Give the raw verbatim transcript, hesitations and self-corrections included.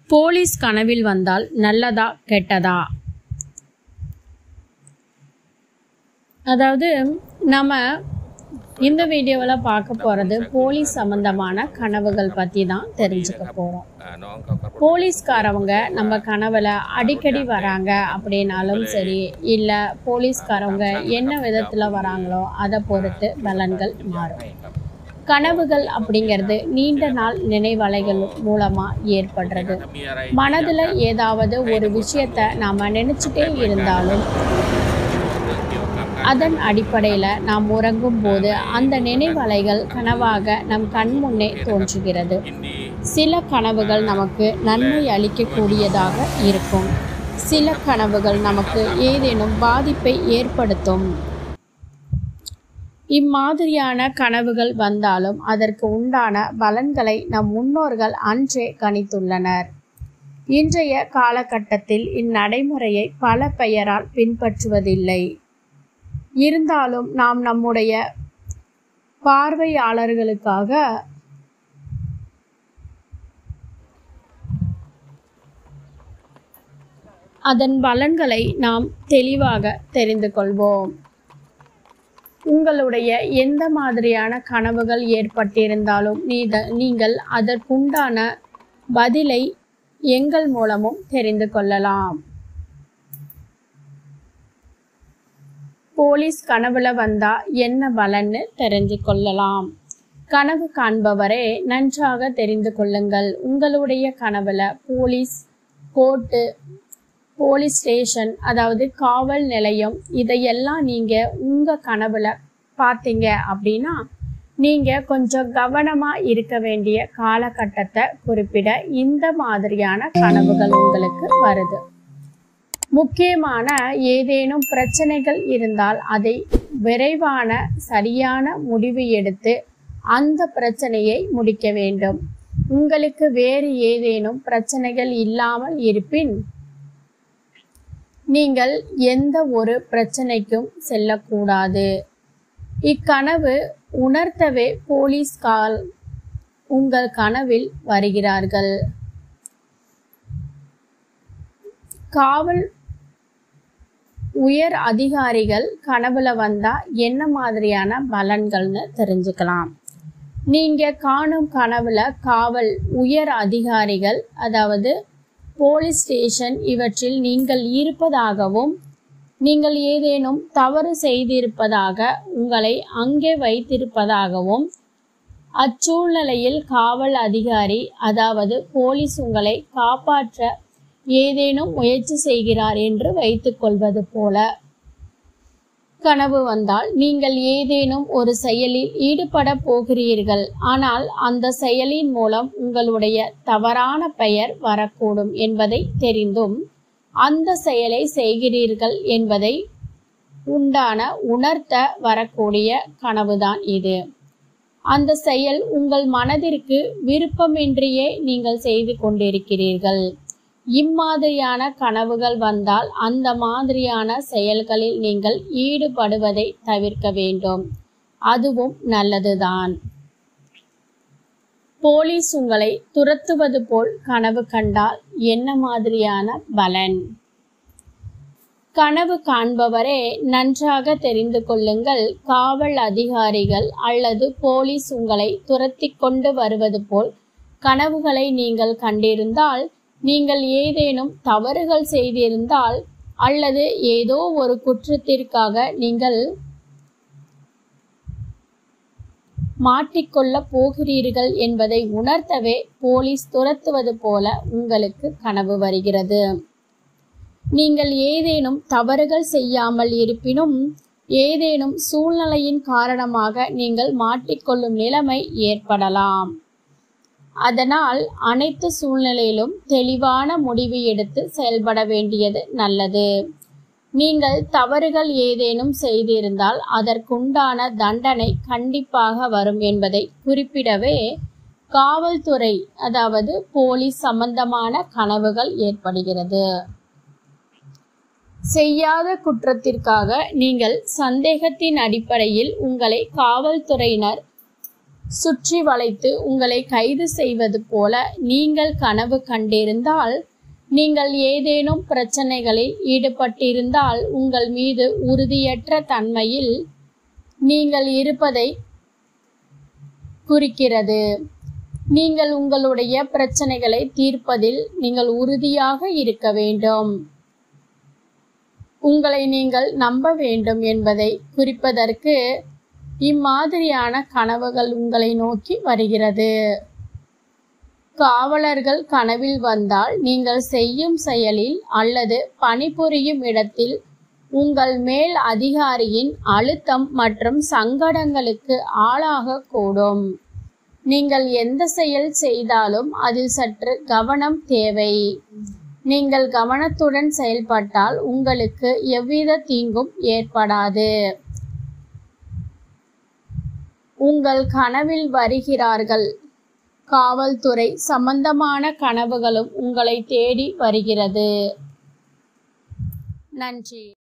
Police கனவில் வந்தால் நல்லதா கெட்டதா? அதாவது நம்ம இந்த வீடியோவில் பார்க்க போகிறது போலீஸ் சம்பந்தமான கனவுகள் பற்றி தான் தெரிஞ்சுக்க போகிறோம். போலீஸ்காரவங்க நம்ம கனவுல அடிக்கடி வராங்க அப்படின்னாலும் சரி, இல்லை போலீஸ்காரவங்க என்ன விதத்தில் வராங்களோ அதை பொறுத்து பலன்கள் மாறும். கனவுகள் அப்படிங்கிறது நீண்ட நாள் நினைவலைகள் மூலமாக ஏற்படுறது. மனதில் ஏதாவது ஒரு விஷயத்தை நாம் நினச்சிட்டே இருந்தாலும் அதன் அடிப்படையில் நாம் உறங்கும் போது அந்த நினைவலைகள் கனவாக நம் கண் முன்னே தோன்றுகிறது. சில கனவுகள் நமக்கு நன்மை அளிக்கக்கூடியதாக இருக்கும். சில கனவுகள் நமக்கு ஏதேனும் பாதிப்பை ஏற்படுத்தும். இம்மாதிரியான கனவுகள் வந்தாலும் அதற்கு உண்டான பலன்களை நம் முன்னோர்கள் அன்றே கணித்துள்ளனர். இன்றைய காலகட்டத்தில் இந்நடைமுறையை பல பெயரால் பின்பற்றுவதில்லை. இருந்தாலும் நாம் நம்முடைய பார்வையாளர்களுக்காக அதன் பலன்களை நாம் தெளிவாக தெரிந்து கொள்வோம். உங்களுடைய எந்த மாதிரியான கனவுகள் ஏற்பட்டிருந்தாலும் நீத நீங்கள் அதற்குண்டான பதிலை எங்கள் மூலமும் தெரிந்து கொள்ளலாம். போலீஸ் கனவுல வந்தா என்ன பலன்னு தெரிந்து கொள்ளலாம். கனவு காண்பவரே நன்றாக தெரிந்து கொள்ளுங்கள். உங்களுடைய கனவுல போலீஸ் கோர்ட்டு, போலீஸ் ஸ்டேஷன், அதாவது காவல் நிலையம், இதையெல்லாம் நீங்க உங்க கனவுல பார்த்தீங்க அப்படின்னா நீங்க கொஞ்சம் கவனமா இருக்க வேண்டிய காலகட்டத்தை குறிப்பிட இந்த மாதிரியான கனவுகள் உங்களுக்கு வருது. முக்கியமான ஏதேனும் பிரச்சனைகள் இருந்தால் அதை விரைவான சரியான முடிவு எடுத்து அந்த பிரச்சனையை முடிக்க வேண்டும். உங்களுக்கு வேறு ஏதேனும் பிரச்சனைகள் இல்லாமல் இருப்பின் நீங்கள் எந்த ஒரு பிரச்சனைக்கும் செல்லக்கூடாது. இக்கனவு உணர்த்தவே போலீஸ் கால் உங்கள் கனவில் வருகிறார்கள். காவல் உயர் அதிகாரிகள் கனவுல வந்தா என்ன மாதிரியான பலன்கள்னு தெரிஞ்சுக்கலாம். நீங்க காணும் கனவுல காவல் உயர் அதிகாரிகள், அதாவது போலீஸ் ஸ்டேஷன் இவற்றில் நீங்கள் இருப்பதாகவும் நீங்கள் ஏதேனும் தவறு செய்திருப்பதாக உங்களை அங்கே வைத்திருப்பதாகவும் அச்சூழ்நிலையில் காவல் அதிகாரி, அதாவது போலீஸ் உங்களை காப்பாற்ற ஏதேனும் முயற்சி செய்கிறார் என்று வைத்துக் கொள்வது போல கனவு வந்தால் நீங்கள் ஏதேனும் ஒரு செயலில் ஈடுபட போகிறீர்கள். ஆனால் அந்த செயலின் மூலம் உங்களுடைய தவறான பெயர் வரக்கூடும் என்பதை தெரிந்தும் அந்த செயலை செய்கிறீர்கள் என்பதை உண்டான உணர்த்த வரக்கூடிய கனவுதான் இது. அந்த செயல் உங்கள் மனதிற்கு விருப்பமின்றியே நீங்கள் செய்து கொண்டிருக்கிறீர்கள். இம்மாதிரியான கனவுகள் வந்தால் அந்த மாதிரியான செயல்களில் நீங்கள் ஈடுபடுவதை தவிர்க்க வேண்டும். அதுவும் நல்லதுதான். போலீஸ் உங்களை துரத்துவது போல் கனவு கண்டால் என்ன மாதிரியான பலன்? கனவு காண்பவரே நன்றாக தெரிந்து கொள்ளுங்கள். காவல் அதிகாரிகள் அல்லது போலீஸ் உங்களை துரத்தி கொண்டு வருவது போல் கனவுகளை நீங்கள் கண்டிருந்தால், நீங்கள் ஏதேனும் தவறுகள் செய்திருந்தால் அல்லது ஏதோ ஒரு குற்றத்திற்காக நீங்கள் மாட்டிக்கொள்ள போகிறீர்கள் என்பதை உணர்த்தவே போலீஸ் துரத்துவது போல உங்களுக்கு கனவு வருகிறது. நீங்கள் ஏதேனும் தவறுகள் செய்யாமல் இருப்பினும் ஏதேனும் சூழ்நிலையின் காரணமாக நீங்கள் மாட்டிக்கொள்ளும் நிலைமை ஏற்படலாம். அதனால் அனைத்து சூழ்நிலையிலும் தெளிவான முடிவு எடுத்து செயல்பட வேண்டியது நல்லது. நீங்கள் தவறுகள் ஏதேனும் செய்திருந்தால் அதற்குண்டான தண்டனை கண்டிப்பாக வரும் என்பதை குறிப்பிடவே காவல்துறை, அதாவது போலீஸ் சம்பந்தமான கனவுகள் ஏற்படுகிறது. செய்யாத குற்றத்திற்காக நீங்கள் சந்தேகத்தின் அடிப்படையில் உங்களை காவல்துறையினர் சுற்றி வளைத்து உங்களை கைது செய்வது போல நீங்கள் கனவு கண்டிருந்தால், நீங்கள் ஏதேனும் பிரச்சனைகளில் ஈடுபட்டிருந்தால் உங்கள் மீது உறுதியற்ற தன்மையில் நீங்கள் இருப்பதை குறிக்கிறது. நீங்கள் உங்களுடைய பிரச்சனைகளை தீர்ப்பதில் நீங்கள் உறுதியாக இருக்க வேண்டும். உங்களை நீங்கள் நம்ப வேண்டும் என்பதை குறிப்பதற்கு இம்மாதிரியான கனவுகள் உங்களை நோக்கி வருகிறது. காவலர்கள் கனவில் வந்தால் நீங்கள் செய்யும் செயலில் அல்லது பணிபுரியும் இடத்தில் உங்கள் மேல் அதிகாரியின் அழுத்தம் மற்றும் சங்கடங்களுக்கு ஆளாகக்கூடும். நீங்கள் எந்த செயல் செய்தாலும் அதில் சற்று கவனம் தேவை. நீங்கள் கவனத்துடன் செயல்பட்டால் உங்களுக்கு எவ்வித தீங்கும் ஏற்படாது. உங்கள் கனவில் வருகிறார்கள். காவல்துறை சம்பந்தமான கனவுகளும் உங்களை தேடி வருகிறது. நன்றி.